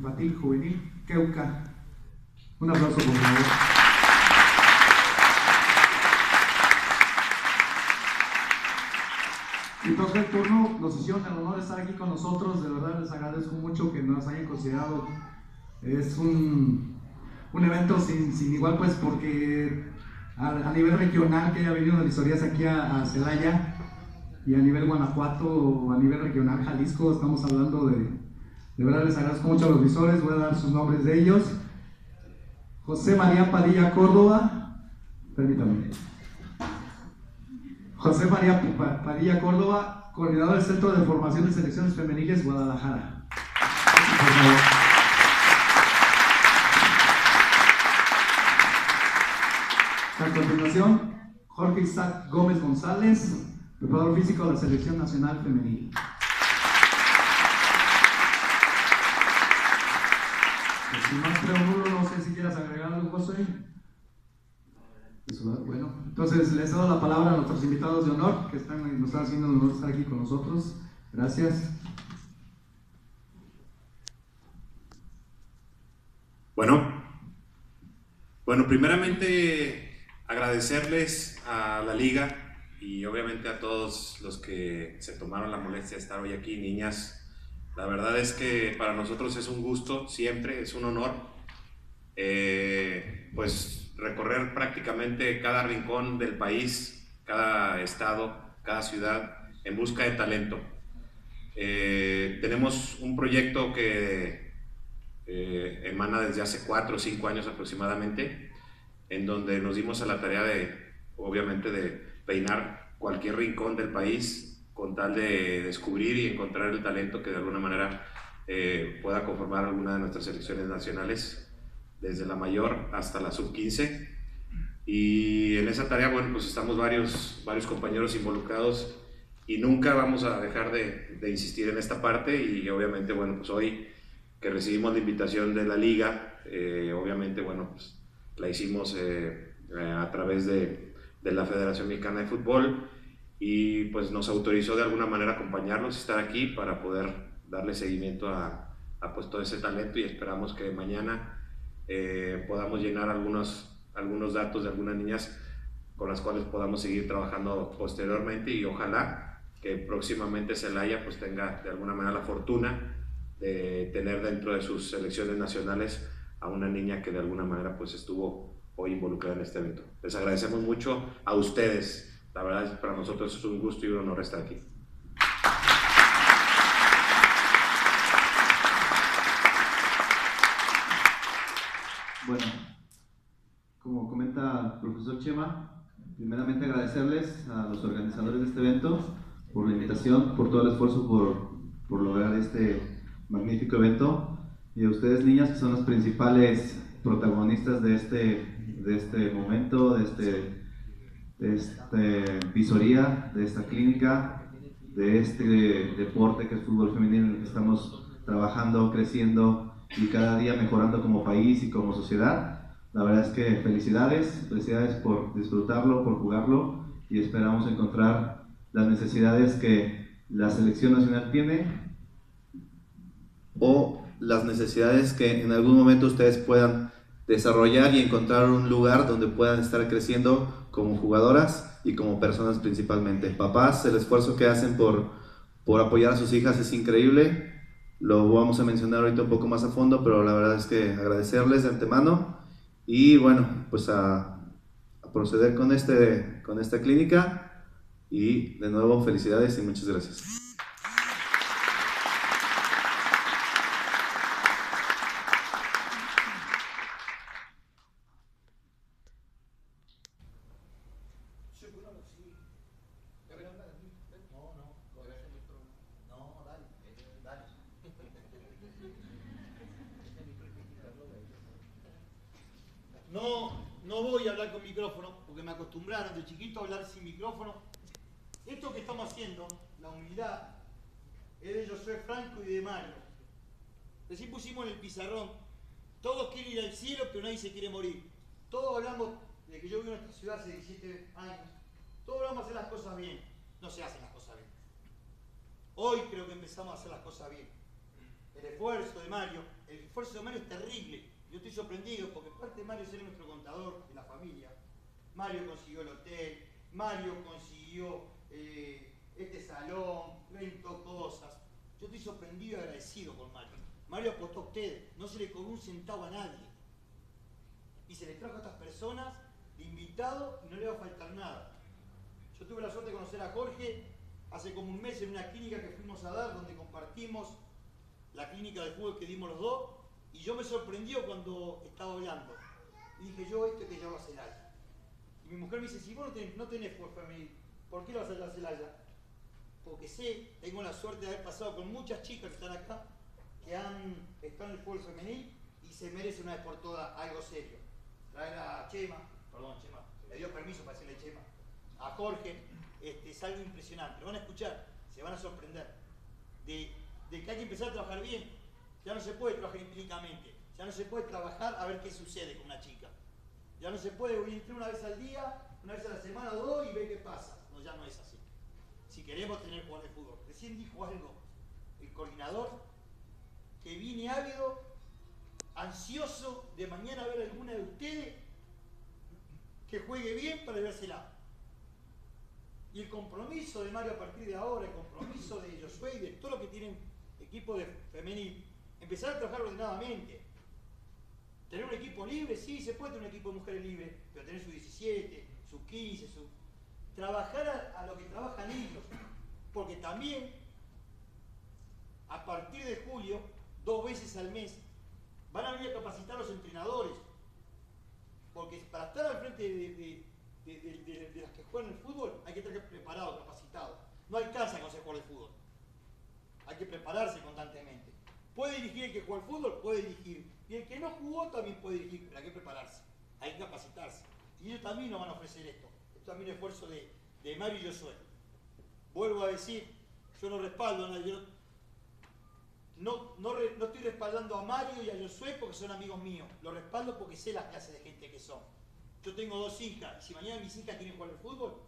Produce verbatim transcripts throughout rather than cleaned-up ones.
infantil, juvenil, Keuka. Un aplauso, por favor. Y toca el turno, nos hicieron el honor de estar aquí con nosotros, de verdad les agradezco mucho que nos hayan considerado. Es un, un evento sin, sin igual, pues, porque a, a nivel regional que haya venido de visorías aquí a, a Celaya, y a nivel Guanajuato, o a nivel regional Jalisco, estamos hablando de, de verdad les agradezco mucho a los visores, voy a dar sus nombres de ellos. José María Padilla Córdoba, permítame. José María Padilla Córdoba, coordinador del Centro de Formación de Selecciones Femeniles, Guadalajara. Por favor. A continuación, Jorge Isaac Gómez González, preparador físico de la Selección Nacional Femenil. Pues, sin más preámbulo, no sé si quieras agregar algo, José. Bueno, entonces les doy la palabra a nuestros invitados de honor que están, nos están haciendo el honor de estar aquí con nosotros. Gracias. Bueno, bueno, primeramente agradecerles a la liga y obviamente a todos los que se tomaron la molestia de estar hoy aquí, niñas. La verdad es que para nosotros es un gusto, siempre es un honor, eh, pues recorrer prácticamente cada rincón del país, cada estado, cada ciudad en busca de talento. Eh, tenemos un proyecto que eh, emana desde hace cuatro o cinco años aproximadamente, en donde nos dimos a la tarea de, obviamente, de peinar cualquier rincón del país con tal de descubrir y encontrar el talento que de alguna manera eh, pueda conformar alguna de nuestras selecciones nacionales, desde la mayor hasta la sub quince. Y en esa tarea, bueno, pues estamos varios, varios compañeros involucrados y nunca vamos a dejar de, de insistir en esta parte. Y obviamente, bueno, pues hoy que recibimos la invitación de la liga, eh, obviamente, bueno, pues la hicimos eh, eh, a través de, de la Federación Mexicana de Fútbol y pues nos autorizó de alguna manera acompañarlos y estar aquí para poder darle seguimiento a, a pues todo ese talento, y esperamos que mañana eh, podamos llenar algunos, algunos datos de algunas niñas con las cuales podamos seguir trabajando posteriormente, y ojalá que próximamente Celaya pues tenga de alguna manera la fortuna de tener dentro de sus selecciones nacionales a una niña que de alguna manera pues estuvo hoy involucrada en este evento. Les agradecemos mucho a ustedes, la verdad es que para nosotros es un gusto y un honor estar aquí. Bueno, como comenta el profesor Chema, primeramente agradecerles a los organizadores de este evento por la invitación, por todo el esfuerzo por, por lograr este magnífico evento, y a ustedes, niñas, que son las principales protagonistas de este, de este momento, de este, de este visoría, de esta clínica, de este deporte que es fútbol femenino, en el que estamos trabajando, creciendo y cada día mejorando como país y como sociedad. La verdad es que felicidades, felicidades por disfrutarlo, por jugarlo, y esperamos encontrar las necesidades que la selección nacional tiene o las necesidades que en algún momento ustedes puedan desarrollar y encontrar un lugar donde puedan estar creciendo como jugadoras y como personas principalmente. Papás, el esfuerzo que hacen por, por apoyar a sus hijas es increíble. Lo vamos a mencionar ahorita un poco más a fondo, pero la verdad es que agradecerles de antemano y bueno, pues a, a proceder con, este, con esta clínica, y de nuevo felicidades y muchas gracias. No, no voy a hablar con micrófono, porque me acostumbraron de chiquito a hablar sin micrófono. Esto que estamos haciendo, la humildad, es de Josué Franco y de Mario. Recién pusimos en el pizarrón, todos quieren ir al cielo, pero nadie se quiere morir. Todos hablamos, de que yo vivo en esta ciudad hace diecisiete años, todos hablamos de hacer las cosas bien. No se hacen las cosas bien. Hoy creo que empezamos a hacer las cosas bien. El esfuerzo de Mario, el esfuerzo de Mario es terrible. Yo estoy sorprendido porque parte de Mario es ser nuestro contador de la familia. Mario consiguió el hotel, Mario consiguió eh, este salón, rentó cosas. Yo estoy sorprendido y agradecido con Mario. Mario apostó a ustedes, no se le cobró un centavo a nadie. Y se les trajo a estas personas de invitado y no le va a faltar nada. Yo tuve la suerte de conocer a Jorge hace como un mes en una clínica que fuimos a dar, donde compartimos la clínica de fútbol que dimos los dos, y yo me sorprendió cuando estaba hablando. Y dije, yo esto que llevo a Celaya. Y mi mujer me dice, si vos no tenés, no tenés fútbol femenil, ¿por qué lo vas a llevar a Celaya? Porque sé, tengo la suerte de haber pasado con muchas chicas que están acá, que han estado en el fútbol femenil y se merece una vez por todas algo serio. Traer a Chema, perdón, Chema, le dio permiso para decirle Chema, a Jorge, este, es algo impresionante. Lo van a escuchar, se van a sorprender de, de que hay que empezar a trabajar bien. Ya no se puede trabajar empíricamente, ya no se puede trabajar a ver qué sucede con una chica. Ya no se puede ir una vez al día, una vez a la semana o dos y ver qué pasa. No, ya no es así. Si queremos tener jugadores de fútbol. Recién dijo algo el coordinador, que viene ávido, ansioso de mañana ver a alguna de ustedes que juegue bien para vérsela. Y el compromiso de Mario a partir de ahora, el compromiso de Josué y de todo lo que tienen equipo de femenil, empezar a trabajar ordenadamente. Tener un equipo libre, sí, se puede tener un equipo de mujeres libre, pero tener sus diecisiete, sus quince, su... trabajar a, a lo que trabajan ellos. Porque también, a partir de julio, dos veces al mes, van a venir a capacitar a los entrenadores. Porque para estar al frente de, de, de, de, de, de las que juegan el fútbol, hay que estar preparado, capacitado. No alcanza con ser jugador de fútbol. Hay que prepararse constantemente. Puede dirigir el que juega al fútbol, puede dirigir. Y el que no jugó también puede dirigir, pero hay que prepararse, hay que capacitarse. Y ellos también nos van a ofrecer esto. Esto también es esfuerzo de, de Mario y Josué. Vuelvo a decir, yo no respaldo a nadie. Yo no, no, re, no estoy respaldando a Mario y a Josué porque son amigos míos. Los respaldo porque sé las clases de gente que son. Yo tengo dos hijas, y si mañana mis hijas quieren jugar al fútbol,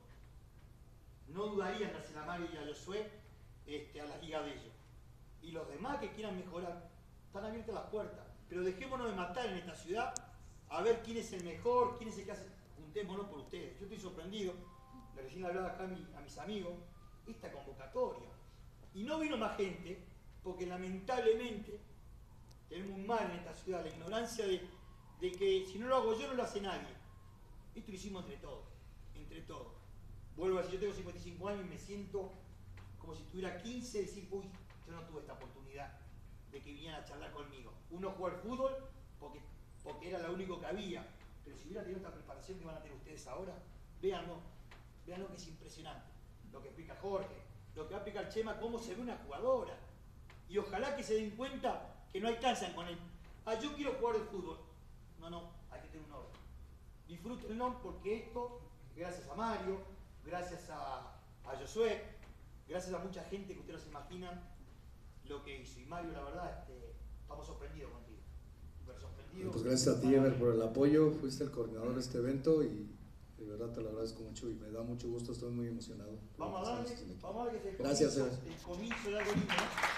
no dudaría en dársela a Mario y a Josué este, a la liga de ellos. Y los demás que quieran mejorar, están abiertas las puertas. Pero dejémonos de matar en esta ciudad a ver quién es el mejor, quién es el que hace. Juntémonos por ustedes. Yo estoy sorprendido, le recién hablaba acá a, mi, a mis amigos, esta convocatoria. Y no vino más gente, porque lamentablemente tenemos un mal en esta ciudad, la ignorancia de, de que si no lo hago yo, no lo hace nadie. Esto lo hicimos entre todos, entre todos. Vuelvo a decir, yo tengo cincuenta y cinco años y me siento como si tuviera quince, decir, uy, yo no tuve esta oportunidad de que vinieran a charlar conmigo. Uno juega al fútbol porque, porque era lo único que había, pero si hubiera tenido esta preparación que van a tener ustedes ahora, véanlo, véanlo que es impresionante. Lo que explica Jorge, lo que va a explicar Chema, cómo se ve una jugadora. Y ojalá que se den cuenta que no alcanzan con él. Ah, yo quiero jugar al fútbol. No, no, hay que tener un orden. Disfrútenlo porque esto, gracias a Mario, gracias a, a Josué, gracias a mucha gente que ustedes no se imaginan lo que hizo. Y Mario, la verdad, este, estamos sorprendidos contigo. Súper sorprendidos. Pues gracias a ti, Ever, por el apoyo. Fuiste el coordinador de este evento y de verdad te lo agradezco mucho y me da mucho gusto. Estoy muy emocionado. Vamos a darle, vamos a darle que se gracias, el comienzo de algo lindo, ¿no?